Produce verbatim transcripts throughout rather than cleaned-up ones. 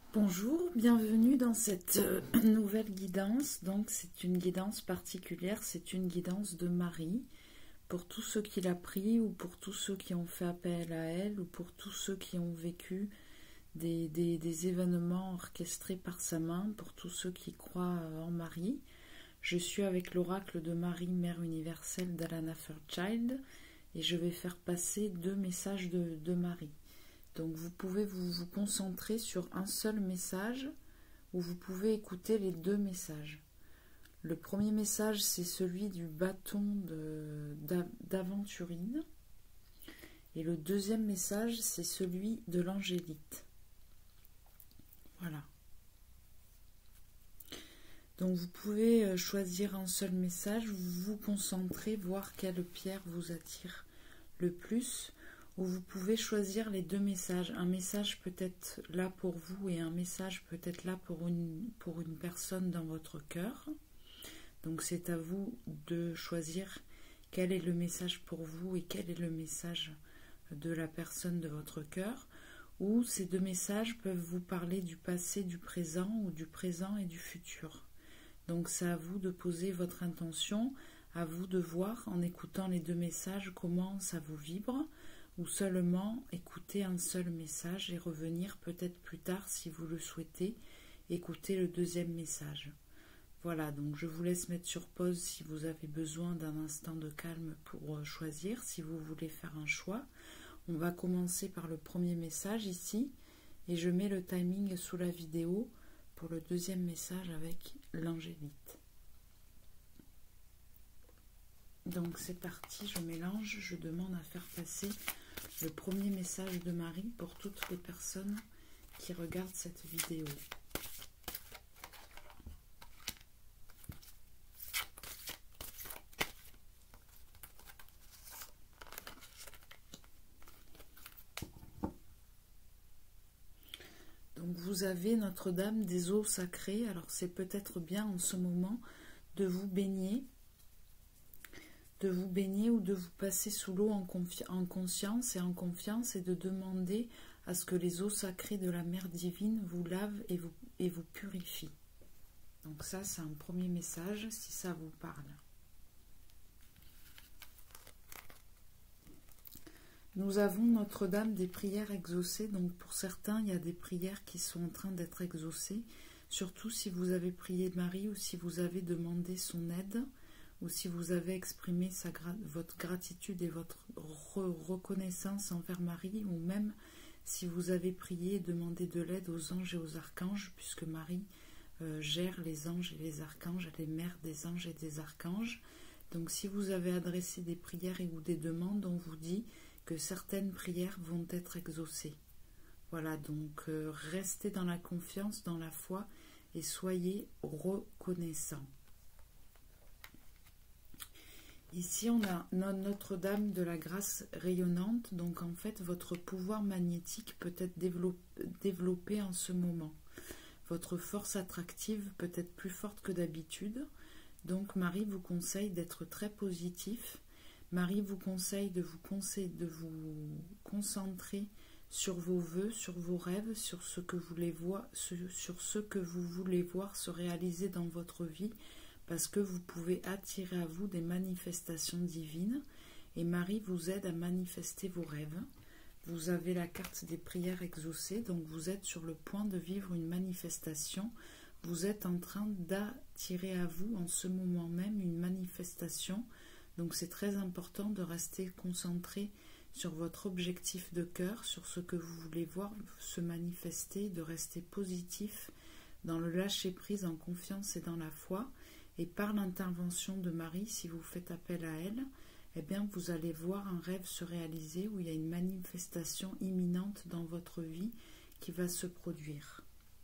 Bonjour, bienvenue dans cette euh, nouvelle guidance. Donc c'est une guidance particulière, c'est une guidance de Marie pour tous ceux qui l'a pris ou pour tous ceux qui ont fait appel à elle ou pour tous ceux qui ont vécu des, des, des événements orchestrés par sa main, pour tous ceux qui croient en Marie. Je suis avec l'oracle de Marie, Mère universelle d'Alana Fairchild, et je vais faire passer deux messages de, de Marie. Donc vous pouvez vous, vous concentrer sur un seul message ou vous pouvez écouter les deux messages. Le premier message, c'est celui du bâton d'Aventurine. Et le deuxième message, c'est celui de l'angélite. Voilà. Donc vous pouvez choisir un seul message, vous vous concentrez, voir quelle pierre vous attire le plus. Où vous pouvez choisir les deux messages. Un message peut être là pour vous et un message peut être là pour une, pour une personne dans votre cœur. Donc c'est à vous de choisir quel est le message pour vous et quel est le message de la personne de votre cœur. Ou ces deux messages peuvent vous parler du passé, du présent ou du présent et du futur. Donc c'est à vous de poser votre intention, à vous de voir en écoutant les deux messages comment ça vous vibre. Ou seulement écouter un seul message et revenir peut-être plus tard si vous le souhaitez, écouter le deuxième message. Voilà, donc je vous laisse mettre sur pause si vous avez besoin d'un instant de calme pour choisir, si vous voulez faire un choix. On va commencer par le premier message ici, et je mets le timing sous la vidéo pour le deuxième message avec l'angélite. Donc c'est parti, je mélange, je demande à faire passer le premier message de Marie pour toutes les personnes qui regardent cette vidéo. Donc vous avez Notre-Dame des eaux sacrées. Alors c'est peut-être bien en ce moment de vous baigner. de vous baigner ou de vous passer sous l'eau en, en conscience et en confiance et de demander à ce que les eaux sacrées de la Mère divine vous lavent et vous, et vous purifient. Donc ça, c'est un premier message, si ça vous parle. Nous avons Notre-Dame des prières exaucées. Donc pour certains, il y a des prières qui sont en train d'être exaucées, surtout si vous avez prié Marie ou si vous avez demandé son aide, ou si vous avez exprimé sa, votre gratitude et votre re reconnaissance envers Marie, ou même si vous avez prié et demandé de l'aide aux anges et aux archanges, puisque Marie euh, gère les anges et les archanges, elle est mère des anges et des archanges. Donc si vous avez adressé des prières et ou des demandes, on vous dit que certaines prières vont être exaucées. Voilà, donc euh, restez dans la confiance, dans la foi, et soyez reconnaissants. Ici, on a Notre-Dame de la grâce rayonnante. Donc, en fait, votre pouvoir magnétique peut être développé en ce moment. Votre force attractive peut être plus forte que d'habitude. Donc, Marie vous conseille d'être très positif. Marie vous conseille de vous, conseille de vous concentrer sur vos vœux, sur vos rêves, sur ce que vous voulez voir, sur ce que vous voulez voir se réaliser dans votre vie, parce que vous pouvez attirer à vous des manifestations divines et Marie vous aide à manifester vos rêves. Vous avez la carte des prières exaucées, donc vous êtes sur le point de vivre une manifestation. Vous êtes en train d'attirer à vous en ce moment même une manifestation. Donc c'est très important de rester concentré sur votre objectif de cœur, sur ce que vous voulez voir se manifester, de rester positif dans le lâcher-prise, en confiance et dans la foi. Et par l'intervention de Marie, si vous faites appel à elle, eh bien vous allez voir un rêve se réaliser où il y a une manifestation imminente dans votre vie qui va se produire.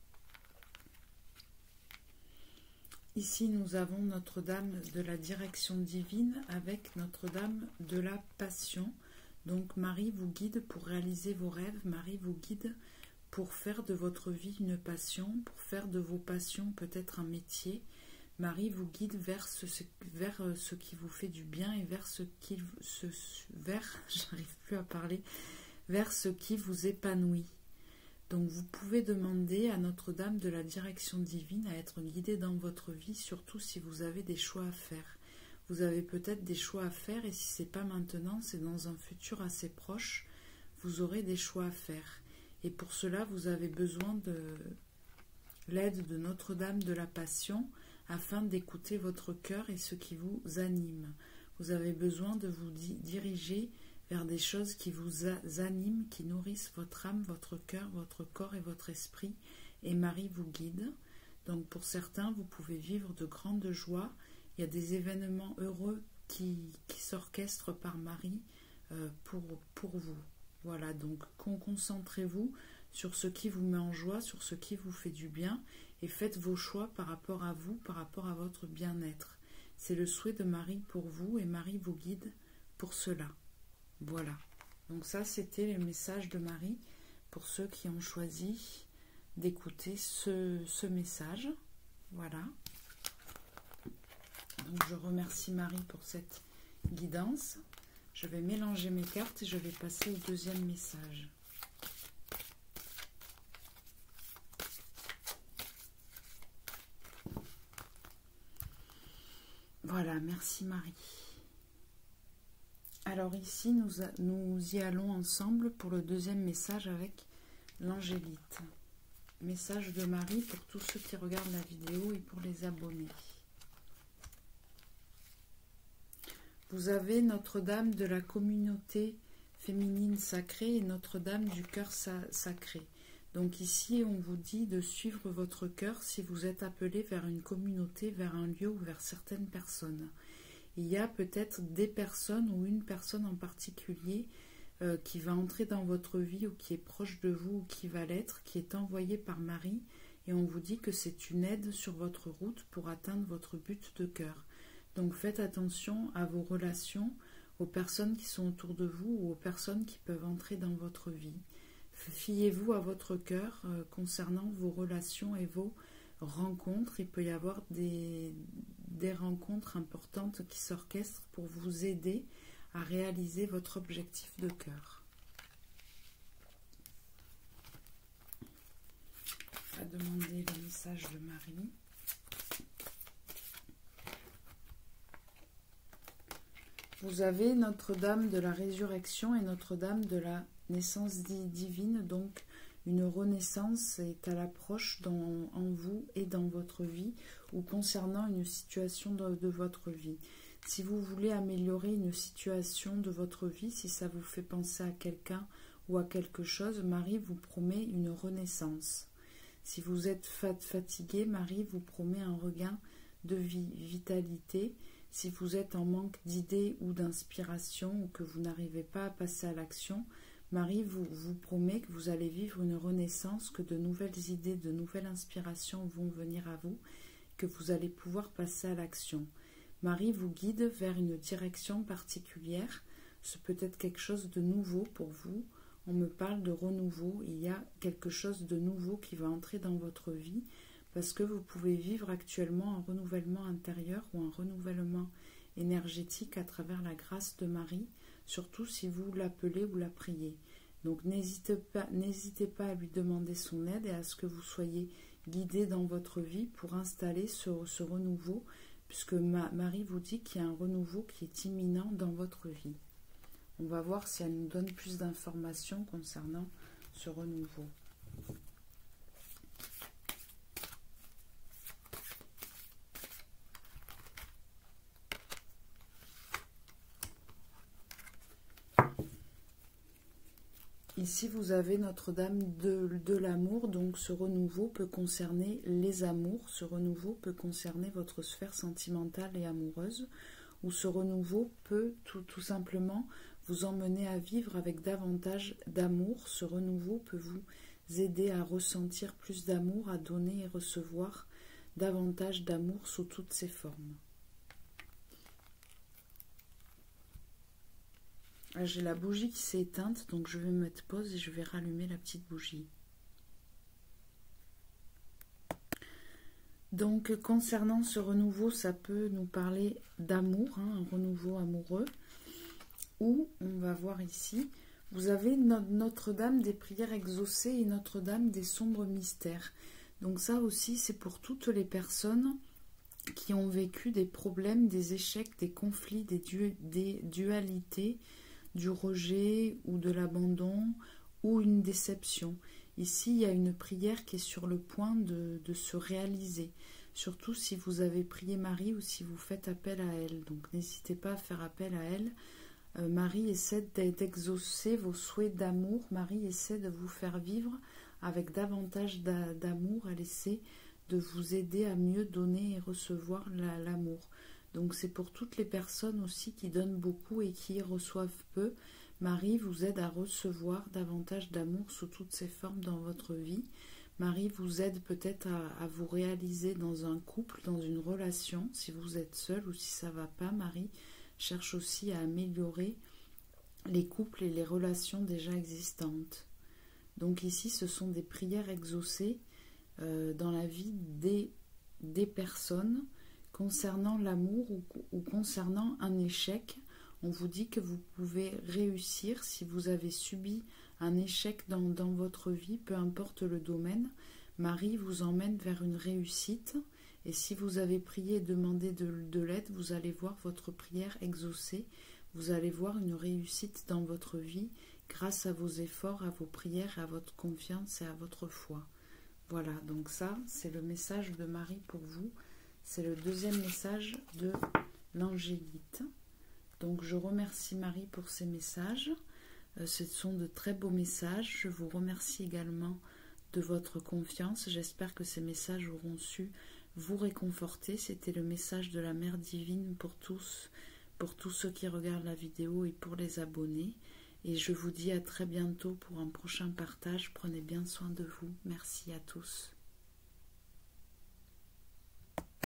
Ici, nous avons Notre-Dame de la direction divine avec Notre-Dame de la passion. Donc Marie vous guide pour réaliser vos rêves, Marie vous guide pour faire de votre vie une passion, pour faire de vos passions peut-être un métier. Marie vous guide vers ce, vers ce qui vous fait du bien et vers ce qui, ce, vers, j'arrive plus à parler, vers ce qui vous épanouit. Donc vous pouvez demander à Notre-Dame de la direction divine à être guidée dans votre vie, surtout si vous avez des choix à faire. Vous avez peut-être des choix à faire et si ce n'est pas maintenant, c'est dans un futur assez proche, vous aurez des choix à faire. Et pour cela, vous avez besoin de l'aide de Notre-Dame de la Passion afin d'écouter votre cœur et ce qui vous anime. Vous avez besoin de vous di- diriger vers des choses qui vous animent, qui nourrissent votre âme, votre cœur, votre corps et votre esprit. Et Marie vous guide. Donc pour certains, vous pouvez vivre de grandes joies. Il y a des événements heureux qui, qui s'orchestrent par Marie euh, pour, pour vous. Voilà, donc concentrez-vous sur ce qui vous met en joie, sur ce qui vous fait du bien, et faites vos choix par rapport à vous, par rapport à votre bien-être. C'est le souhait de Marie pour vous, et Marie vous guide pour cela. Voilà, donc ça c'était le message de Marie pour ceux qui ont choisi d'écouter ce, ce message. Voilà. Donc je remercie Marie pour cette guidance. Je vais mélanger mes cartes et je vais passer au deuxième message. Voilà, merci Marie. Alors ici, nous, nous y allons ensemble pour le deuxième message avec l'angélite. Message de Marie pour tous ceux qui regardent la vidéo et pour les abonnés. Vous avez Notre-Dame de la communauté féminine sacrée et Notre-Dame du cœur sacré. Donc ici, on vous dit de suivre votre cœur si vous êtes appelé vers une communauté, vers un lieu ou vers certaines personnes. Il y a peut-être des personnes ou une personne en particulier euh, qui va entrer dans votre vie ou qui est proche de vous ou qui va l'être, qui est envoyée par Marie et on vous dit que c'est une aide sur votre route pour atteindre votre but de cœur. Donc faites attention à vos relations, aux personnes qui sont autour de vous ou aux personnes qui peuvent entrer dans votre vie. Fiez-vous à votre cœur euh, concernant vos relations et vos rencontres. Il peut y avoir des, des rencontres importantes qui s'orchestrent pour vous aider à réaliser votre objectif de cœur. On va demander le message de Marie. Vous avez Notre-Dame de la Résurrection et Notre-Dame de la naissance divine, donc une renaissance est à l'approche en vous et dans votre vie ou concernant une situation de, de votre vie. Si vous voulez améliorer une situation de votre vie, si ça vous fait penser à quelqu'un ou à quelque chose, Marie vous promet une renaissance. Si vous êtes fatigué, Marie vous promet un regain de vie, vitalité. Si vous êtes en manque d'idées ou d'inspiration ou que vous n'arrivez pas à passer à l'action, Marie vous, vous promet que vous allez vivre une renaissance, que de nouvelles idées, de nouvelles inspirations vont venir à vous, que vous allez pouvoir passer à l'action. Marie vous guide vers une direction particulière. C'est peut-être quelque chose de nouveau pour vous. On me parle de renouveau. Il y a quelque chose de nouveau qui va entrer dans votre vie parce que vous pouvez vivre actuellement un renouvellement intérieur ou un renouvellement énergétique à travers la grâce de Marie, surtout si vous l'appelez ou la priez. Donc n'hésitez pas, n'hésitez pas à lui demander son aide et à ce que vous soyez guidé dans votre vie pour installer ce, ce renouveau, puisque ma, Marie vous dit qu'il y a un renouveau qui est imminent dans votre vie. On va voir si elle nous donne plus d'informations concernant ce renouveau. Ici, vous avez Notre-Dame de, de l'amour, donc ce renouveau peut concerner les amours, ce renouveau peut concerner votre sphère sentimentale et amoureuse, ou ce renouveau peut tout, tout simplement vous emmener à vivre avec davantage d'amour. Ce renouveau peut vous aider à ressentir plus d'amour, à donner et recevoir davantage d'amour sous toutes ses formes. J'ai la bougie qui s'est éteinte, donc je vais me mettre pause et je vais rallumer la petite bougie. Donc, concernant ce renouveau, ça peut nous parler d'amour, hein, un renouveau amoureux. Ou, on va voir ici, Vous avez Notre-Dame des prières exaucées et Notre-Dame des sombres mystères. Donc ça aussi, c'est pour toutes les personnes qui ont vécu des problèmes, des échecs, des conflits, des, du des dualités, du rejet ou de l'abandon ou une déception. Ici, il y a une prière qui est sur le point de, de se réaliser. Surtout si vous avez prié Marie ou si vous faites appel à elle. Donc n'hésitez pas à faire appel à elle. Euh, Marie essaie d'exaucer vos souhaits d'amour. Marie essaie de vous faire vivre avec davantage d'amour. Elle essaie de vous aider à mieux donner et recevoir l'amour. Donc c'est pour toutes les personnes aussi qui donnent beaucoup et qui reçoivent peu. Marie vous aide à recevoir davantage d'amour sous toutes ses formes dans votre vie. Marie vous aide peut-être à, à vous réaliser dans un couple, dans une relation, si vous êtes seul ou si ça ne va pas. Marie cherche aussi à améliorer les couples et les relations déjà existantes. Donc ici, ce sont des prières exaucées euh, dans la vie des, des personnes concernant l'amour ou, ou concernant un échec. On vous dit que vous pouvez réussir si vous avez subi un échec dans, dans votre vie, peu importe le domaine. Marie vous emmène vers une réussite. Et si vous avez prié et demandé de, de l'aide, vous allez voir votre prière exaucée. Vous allez voir une réussite dans votre vie grâce à vos efforts, à vos prières, à votre confiance et à votre foi. Voilà, donc ça, c'est le message de Marie pour vous. C'est le deuxième message de l'angélite. Donc je remercie Marie pour ces messages. Euh, ce sont de très beaux messages. Je vous remercie également de votre confiance. J'espère que ces messages auront su vous réconforter. C'était le message de la Mère Divine pour tous, pour tous ceux qui regardent la vidéo et pour les abonnés. Et je vous dis à très bientôt pour un prochain partage. Prenez bien soin de vous. Merci à tous.